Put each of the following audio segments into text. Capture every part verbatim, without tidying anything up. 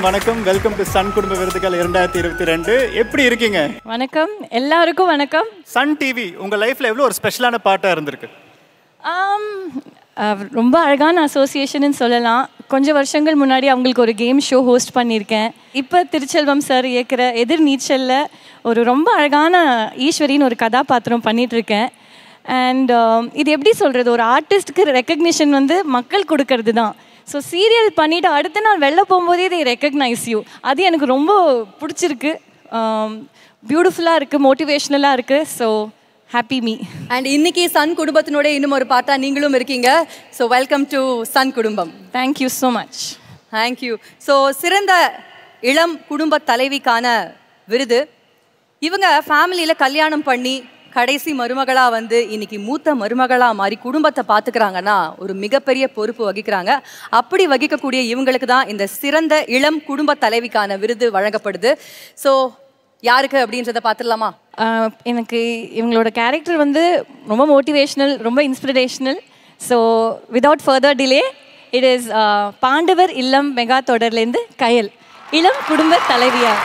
வணக்கம். Welcome to Sun குடும்ப விருதுகள் இரண்டாயிரத்தி இருபத்தி ரெண்டு. எப்படி இருக்கீங்க? வணக்கம் எல்லாருக்கும் வணக்கம். சன் டிவி உங்க லைஃப்ல எவ்வளவு ஒரு ஸ்பெஷலான பார்ட்டா இருந்திருக்கு? ரொம்ப அழகான அசோசியேஷன் சொல்லலாம். கொஞ்சம் வருஷங்கள் முன்னாடி அவங்களுக்கு ஒரு கேம் ஷோ ஹோஸ்ட் பண்ணியிருக்கேன். இப்போ திருச்செல்வம் சார் இயக்கிற எதிர் நீச்சலில் ஒரு ரொம்ப அழகான ஈஸ்வரின்னு ஒரு கதாபாத்திரம் பண்ணிகிட்ருக்கேன். அண்ட் இது எப்படி சொல்கிறது, ஒரு ஆர்டிஸ்ட்டுக்கு ரெக்கக்னிஷன் வந்து மக்கள் கொடுக்கறது தான். ஸோ சீரியல் பண்ணிவிட்டு அடுத்த நாள் வெளில போகும்போதே இதை ரெக்கக்னைஸ் யூ. அது எனக்கு ரொம்ப பிடிச்சிருக்கு, பியூட்டிஃபுல்லாக இருக்குது, மோட்டிவேஷ்னலாக இருக்குது. So happy me. அண்ட் இன்னைக்கு சன் குடும்பத்தினோட இன்னும் ஒரு பாட்டா நீங்களும் இருக்கீங்க. ஸோ வெல்கம் டு சன் குடும்பம். Thank you so much. Thank you. So சிறந்த இளம் குடும்ப தலைவிக்கான விருது. இவங்க ஃபேமிலியில் கல்யாணம் பண்ணி கடைசி மருமகளாக வந்து இன்னைக்கு மூத்த மருமகளாக மாறி குடும்பத்தை பார்த்துக்கிறாங்கன்னா ஒரு மிகப்பெரிய பொறுப்பு வகிக்கிறாங்க. அப்படி வகிக்கக்கூடிய இவங்களுக்கு தான் இந்த சிறந்த இளம் குடும்ப தலைவிக்கான விருது வழங்கப்படுது. ஸோ யாருக்கு அப்படின்றத பார்த்துடலாமா? எனக்கு இவங்களோட கேரக்டர் வந்து ரொம்ப மோட்டிவேஷ்னல், ரொம்ப inspirational. So without further delay it is Pandavar Illam mega தொடர்லேருந்து கயல், இளம் குடும்ப தலைவியா.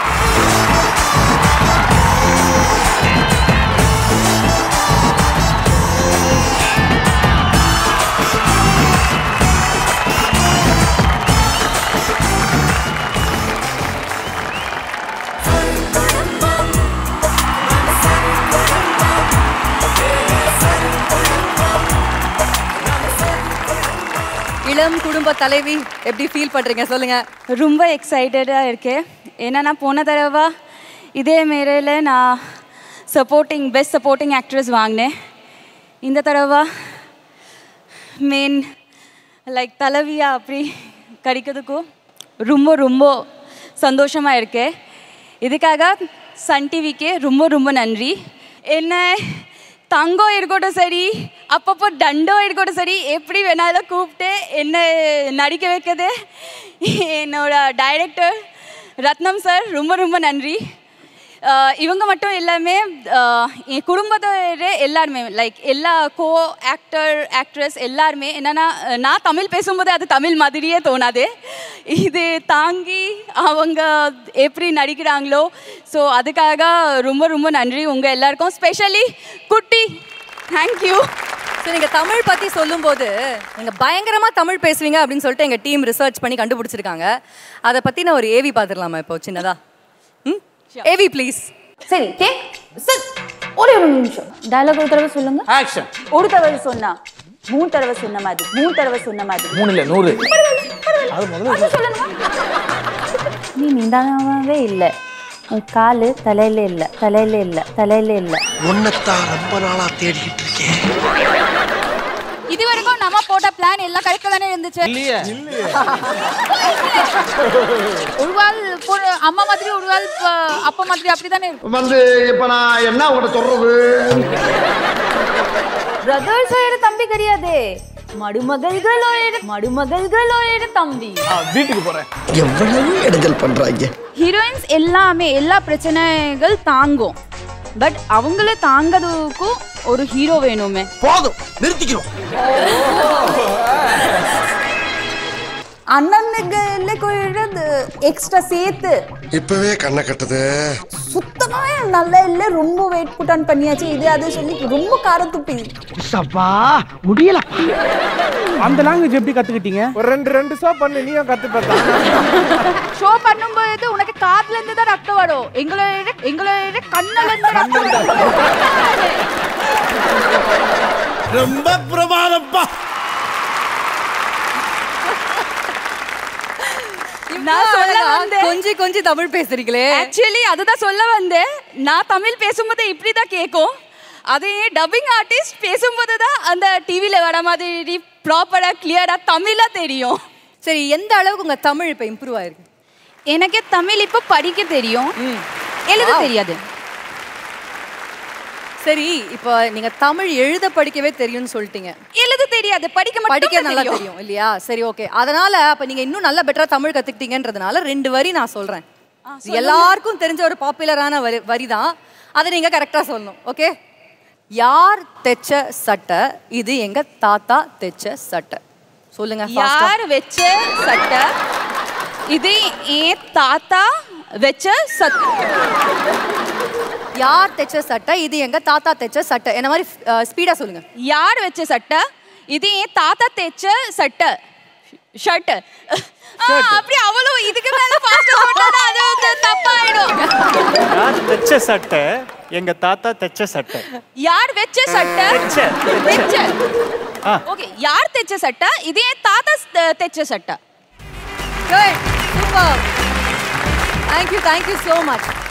இளம் குடும்ப தலைவி எப்படி ஃபீல் பண்ணுறீங்க சொல்லுங்க? ரொம்ப எக்ஸைட்டடாக இருக்கேன். ஏன்னா நான் போன தடவை இதே மேரையில் நான் சப்போர்ட்டிங் பெஸ்ட் சப்போர்ட்டிங் ஆக்ட்ரஸ் வாங்கினேன். இந்த தடவை மெயின் லைக் தலைவியாக அப்படி கிடைக்கிறதுக்கும் ரொம்ப ரொம்ப சந்தோஷமாக இருக்கேன். இதுக்காக சன் டிவிக்கு ரொம்ப ரொம்ப நன்றி. என்ன தங்கம் இருக்கட்டும் சரி, அப்பப்போ தண்டம் இருக்கட்டும் சரி, எப்படி வேணாலும் கூப்பிட்டு என்ன நடிக்க வைக்கிறது என்னோட டைரக்டர் ரத்னம் சார் ரொம்ப ரொம்ப நன்றி. இவங்க மட்டும் எல்லாமே என் குடும்பத்தோட எல்லாருமே லைக் எல்லா கோ ஆக்டர் ஆக்ட்ரஸ் எல்லாருமே என்னென்னா, நான் தமிழ் பேசும்போது அது தமிழ் மாதிரியே தோணாது. இது தாங்கி அவங்க எப்படி நடிக்கிறாங்களோ, ஸோ அதுக்காக ரொம்ப ரொம்ப நன்றி உங்கள் எல்லாருக்கும், ஸ்பெஷலி குட்டி. தேங்க்யூ. ஸோ நீங்கள் தமிழ் பற்றி சொல்லும்போது நீங்கள் பயங்கரமாக தமிழ் பேசுவீங்க அப்படின்னு சொல்லிட்டு எங்கள் டீம் ரிசர்ச் பண்ணி கண்டுபிடிச்சிருக்காங்க. அதை பற்றி நான் ஒரு ஏவி பார்த்துடலாமா இப்போ சின்னதா? ம் ஏவி ப்ளீஸ். சரி டேக் சார் ஒரே ஒரு நிமிஷம். டயலாக் ஒரு தடவை சொல்லுங்க. ஆக்ஷன். ஒரு தடவை சொன்னா மூணு தடவை சொன்ன மாதிரி, மூணு தடவை சொன்ன மாதிரி. மூணு இல்ல நூறு. அது முதல்ல சொல்லணுமா? நீ நிதானமாவே இல்லை. உன் காலு தலையில இல்லை, தலையில இல்லை, தலையில இல்லை. உன்னைத்தான் ரொம்ப நாளா தேடிக்கிட்டு இருக்கேன். இது வரைக்கும் நம்ம போட்ட பிளான் எல்லாம் கரெக்டா தானே இருந்துச்சு. இல்லையே. ஒரு வால் அம்மா மாதிரி, ஒரு வால் அப்பா மாதிரி, அப்படிதானே இருக்கும். வந்து இப்ப நான் என்ன உங்கள்கிட்ட சொல்றது? பிரதர் சைடு தம்பி கிடையாது, மடுமகள்களோட மடுமகள்களோட தம்பி. வீட்டுக்கு போறேன். எவ்வளவு இடைஞ்சல் பண்றாங்க. ஹீரோயின்ஸ் எல்லாமே எல்லா பிரச்சனைகள் தாங்கும். பட் அவங்கள தாங்கிறதுக்கும் ஒரு ஹீரோ வேணுமே. போதும், நிறுத்திக்கிறோம். அண்ணனுக்கு எக்ஸ்ட்ரா சேர்த்து இப்பவே கண்ணை கட்டுது. சுத்தமாவே நல்லா இல்லை, ரொம்ப வெயிட் புட்டான் பண்ணியாச்சு, இது அது சொல்லி ரொம்ப காரம் துப்பி. சப்பா முடியல. அந்த லாங்குவேஜ் எப்படி கத்துக்கிட்டீங்க? ஒரு ரெண்டு ரெண்டு ஷோ பண்ணு, நீயும் கத்து பார்த்தா. ஷோ பண்ணும்போது உனக்கு காதுல இருந்து தான் ரத்தம் வரும், எங்களோட எங்களோட கண்ணுல இருந்து ரத்தம் வரும். ரொம்ப பிரமாதப்பா. நான் சொல்ல வந்தேன், கொஞ்சம் கொஞ்சம் தமிழ் பேசுறீங்களே. ஆக்சுவலி அதுதான் சொல்ல வந்தேன். நான் தமிழ் பேசும்போது இப்படி தான் கேட்கும். அதே டப்பிங் ஆர்டிஸ்ட் பேசும்போது தான் அந்த டிவியில் வர மாதிரி ப்ராப்பராக கிளியராக தமிழாக தெரியும். சரி, எந்த அளவுக்கு உங்கள் தமிழ் இப்போ இம்ப்ரூவ் ஆயிருக்கு? எனக்கு தமிழ் இப்போ படிக்க தெரியும், எழுத தெரியாது. சரி, இப்போ நீங்க தமிழ் எழுத படிக்கவே தெரியும்னு சொல்லிட்டீங்க. எழுத தெரியாது, படிக்க மட்டும் படிக்க நல்லா தெரியும் இல்லையா? சரி, ஓகே. அதனால அப்ப நீங்க இன்னும் நல்லா பெட்டரா தமிழ் கத்துக்கிட்டீங்கன்றதுனால ரெண்டு வரி நான் சொல்றேன். எல்லாருக்கும் தெரிஞ்ச ஒரு பாப்புலரான வரி தான். அதை நீங்க கரெக்டா சொல்லணும். ஓகே? யார் தைச்ச சட்டை இது எங்க தாத்தா தைச்ச சட்டை. சொல்லுங்க. யார் வெச்ச சட்டை இது ஏன் தாத்தா வெச்ச சட்டை. யார் தைச்ச சட்டை? இது எங்க தாத்தா தைச்ச சட்டை. என்ன மாதிரி ஸ்பீடா சொல்லுங்க. யார் வெச்ச சட்டை? இது ஏன் தாத்தா தைச்ச சட்டை. ஷர்ட். அப்படி அவ்வளவு இதுக்கு மேல ஃபாஸ்டா சொன்னா அது தப்பாயிடும். யார் தைச்ச சட்டை? எங்க தாத்தா தைச்ச சட்டை. யார் வெச்ச சட்டை? வெச்ச. ஓகே, யார் தைச்ச சட்டை? இது ஏன் தாத்தா தைச்ச சட்டை. Good. Super. Thank you. Thank you so much.